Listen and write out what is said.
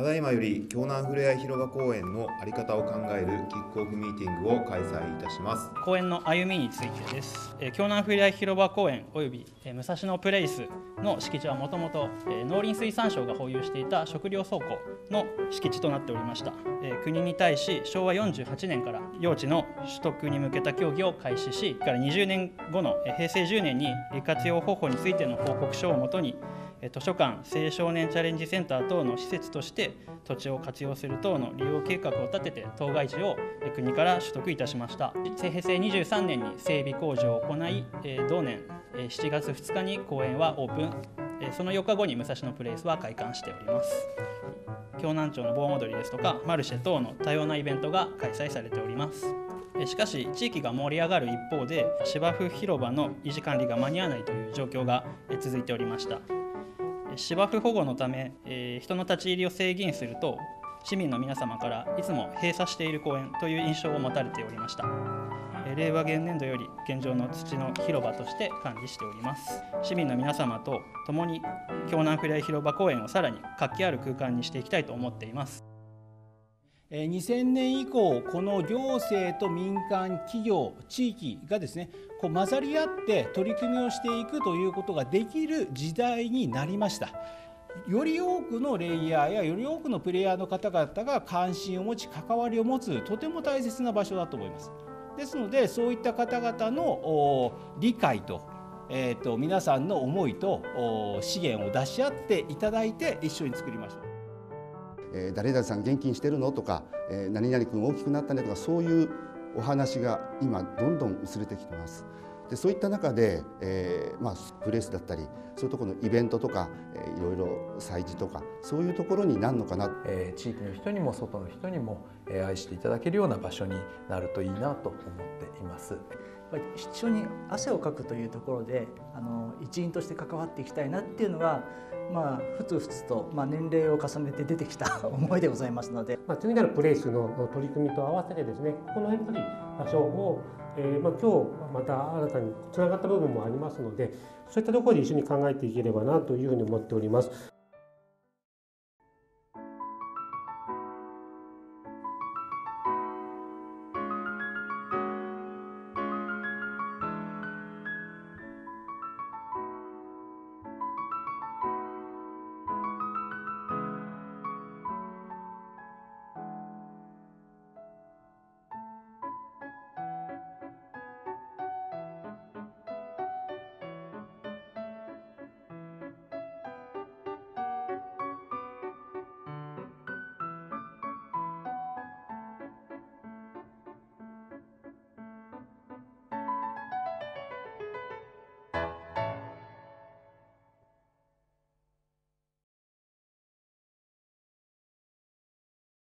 ただいまより京南ふれあい広場公園の在り方を考えるキックオフミーティングを開催いたします。 公園の歩みについてです。京南ふれあい広場公園および武蔵野プレイスの敷地はもともと農林水産省が保有していた食料倉庫の敷地となっておりました。国に対し昭和48年から用地の取得に向けた協議を開始し、から20年後の平成10年に利活用方法についての報告書をもとに図書館、青少年チャレンジセンター等の施設として土地を活用する等の利用計画を立てて当該地を国から取得いたしました。平成23年に整備工事を行い、同年7月2日に公園はオープン、その4日後に武蔵野プレイスは開館しております。京南町の盆踊りですとかマルシェ等の多様なイベントが開催されております。しかし地域が盛り上がる一方で芝生広場の維持管理が間に合わないという状況が続いておりました。芝生保護のため、人の立ち入りを制限すると市民の皆様からいつも閉鎖している公園という印象を持たれておりました。令和元年度より現状の土の広場として管理しております。市民の皆様と共に京南ふれあい広場公園をさらに活気ある空間にしていきたいと思っています。 2000年以降、この行政と民間企業地域がですね混ざり合って取り組みをしていくということができる時代になりました。より多くのレイヤーやより多くのプレイヤーの方々が関心を持ち関わりを持つとても大切な場所だと思います。ですのでそういった方々の理解と、皆さんの思いと資源を出し合っていただいて一緒に作りましょう。 誰々さん元気にしてるのとか、何々君大きくなったねとか、そういうお話が今どんどん薄れてきてます。でそういった中で、プレイスだったりそういうところのイベントとか、いろいろ催事とかそういうところになるのかな、 地域の人にも外の人にも愛していただけるような場所になるといいなと思っています。 一緒に汗をかくというところで一員として関わっていきたいなっていうのがふつふつと年齢を重ねて出てきた思いでございますので、 次なるプレイスの取り組みと合わせてですね、このやっぱり場所を、今日また新たにつながった部分もありますので、そういったところで一緒に考えていければなというふうに思っております。